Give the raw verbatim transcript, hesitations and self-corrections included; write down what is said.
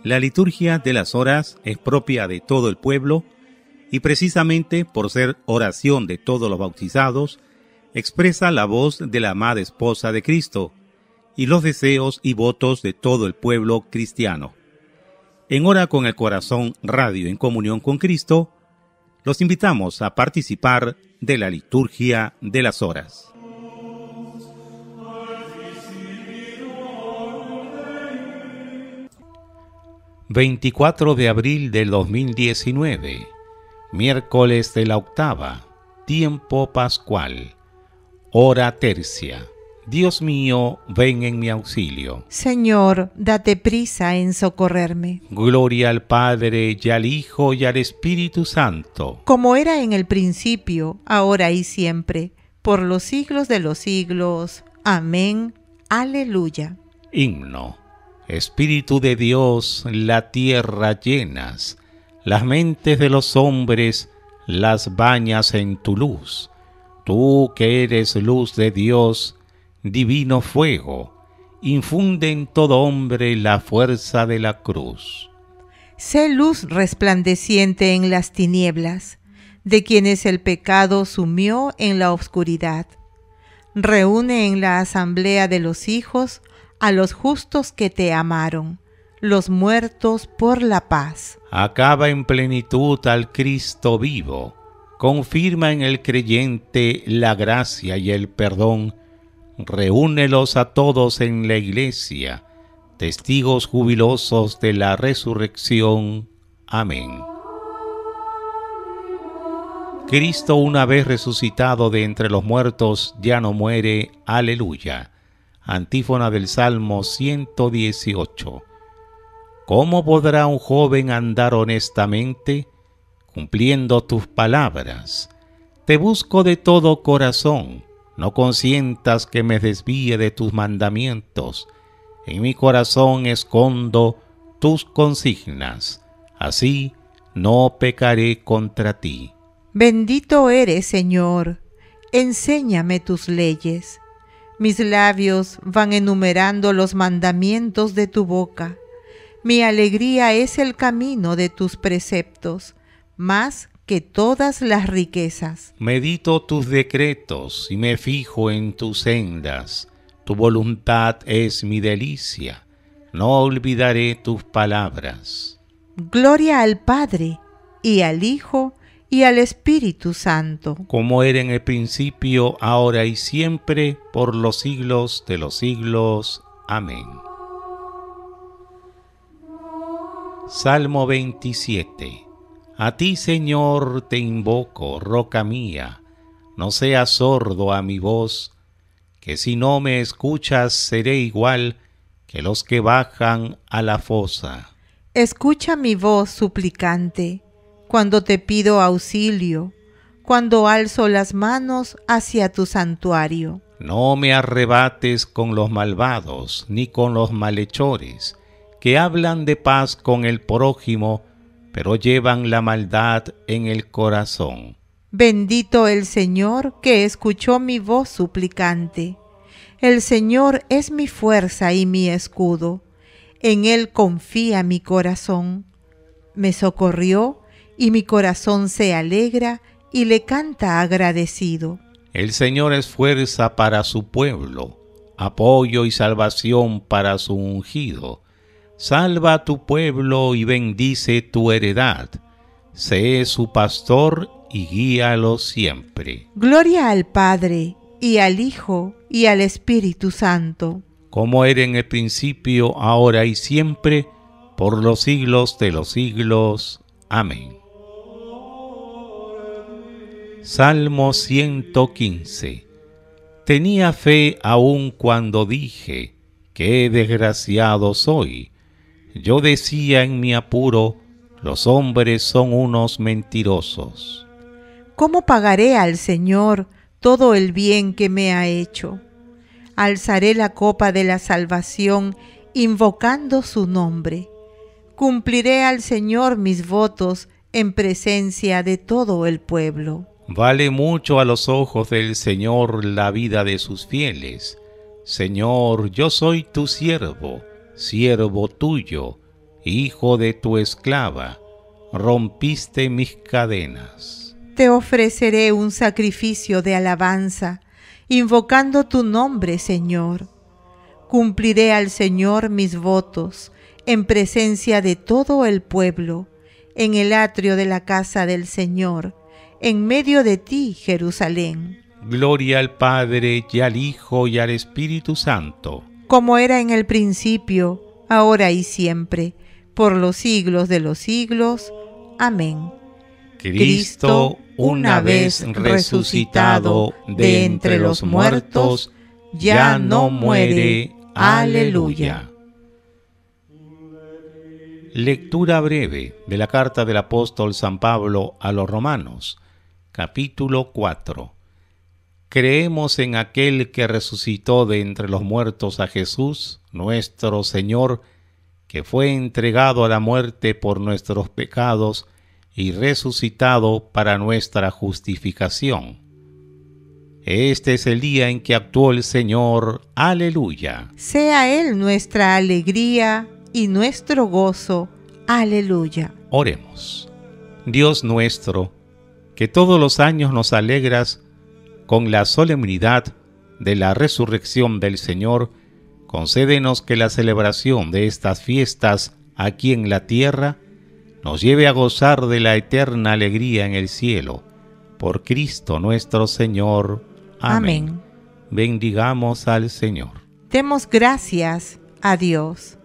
La liturgia de las horas es propia de todo el pueblo y precisamente por ser oración de todos los bautizados, expresa la voz de la amada esposa de Cristo y los deseos y votos de todo el pueblo cristiano. En Hora con el Corazón Radio en comunión con Cristo, los invitamos a participar de la liturgia de las horas. veinticuatro de abril del dos mil diecinueve, miércoles de la octava, tiempo pascual, hora tercia. Dios mío, ven en mi auxilio. Señor, date prisa en socorrerme. Gloria al Padre, y al Hijo, y al Espíritu Santo. Como era en el principio, ahora y siempre, por los siglos de los siglos. Amén. Aleluya. Himno. Espíritu de Dios, la tierra llenas, las mentes de los hombres las bañas en tu luz. Tú que eres luz de Dios, divino fuego, infunde en todo hombre la fuerza de la cruz. Sé luz resplandeciente en las tinieblas, de quienes el pecado sumió en la oscuridad. Reúne en la asamblea de los hijos a los justos que te amaron, los muertos por la paz. Acaba en plenitud al Cristo vivo, confirma en el creyente la gracia y el perdón, reúnelos a todos en la iglesia, testigos jubilosos de la resurrección. Amén. Cristo, una vez resucitado de entre los muertos, ya no muere. Aleluya. Antífona del Salmo ciento dieciocho. ¿Cómo podrá un joven andar honestamente? Cumpliendo tus palabras. Te busco de todo corazón. No consientas que me desvíe de tus mandamientos. En mi corazón escondo tus consignas. Así no pecaré contra ti. Bendito eres, Señor. Enséñame tus leyes. Mis labios van enumerando los mandamientos de tu boca. Mi alegría es el camino de tus preceptos, más que todas las riquezas. Medito tus decretos y me fijo en tus sendas. Tu voluntad es mi delicia. No olvidaré tus palabras. Gloria al Padre, y al Hijo, y al Espíritu Santo. Como era en el principio, ahora y siempre, por los siglos de los siglos. Amén. Salmo veintisiete. A ti, Señor, te invoco, roca mía, no seas sordo a mi voz, que si no me escuchas seré igual que los que bajan a la fosa. Escucha mi voz suplicante, cuando te pido auxilio, cuando alzo las manos hacia tu santuario. No me arrebates con los malvados, ni con los malhechores, que hablan de paz con el prójimo, pero llevan la maldad en el corazón. Bendito el Señor que escuchó mi voz suplicante. El Señor es mi fuerza y mi escudo. En Él confía mi corazón. Me socorrió y mi corazón se alegra y le canta agradecido. El Señor es fuerza para su pueblo, apoyo y salvación para su ungido. Salva a tu pueblo y bendice tu heredad. Sé su pastor y guíalo siempre. Gloria al Padre, y al Hijo, y al Espíritu Santo. Como era en el principio, ahora y siempre, por los siglos de los siglos. Amén. Salmo ciento quince. Tenía fe aun cuando dije, qué desgraciado soy. Yo decía en mi apuro, los hombres son unos mentirosos. ¿Cómo pagaré al Señor todo el bien que me ha hecho? Alzaré la copa de la salvación, invocando su nombre. Cumpliré al Señor mis votos en presencia de todo el pueblo. Vale mucho a los ojos del Señor la vida de sus fieles. Señor, yo soy tu siervo, siervo tuyo, Hijo de tu esclava, rompiste mis cadenas. Te ofreceré un sacrificio de alabanza, invocando tu nombre, Señor. Cumpliré al Señor mis votos, en presencia de todo el pueblo, en el atrio de la casa del Señor, en medio de ti, Jerusalén. Gloria al Padre, y al Hijo, y al Espíritu Santo. Como era en el principio, ahora y siempre, por los siglos de los siglos. Amén. Cristo, una vez resucitado de entre los muertos, ya no muere. Aleluya. Lectura breve de la carta del apóstol San Pablo a los Romanos, capítulo cuatro. Creemos en aquel que resucitó de entre los muertos a Jesús, nuestro Señor, que fue entregado a la muerte por nuestros pecados y resucitado para nuestra justificación. Este es el día en que actuó el Señor. Aleluya. Sea Él nuestra alegría y nuestro gozo. Aleluya. Oremos. Dios nuestro, que todos los años nos alegras con la solemnidad de la resurrección del Señor, concédenos que la celebración de estas fiestas aquí en la tierra nos lleve a gozar de la eterna alegría en el cielo. Por Cristo nuestro Señor. Amén. Amén. Bendigamos al Señor. Demos gracias a Dios.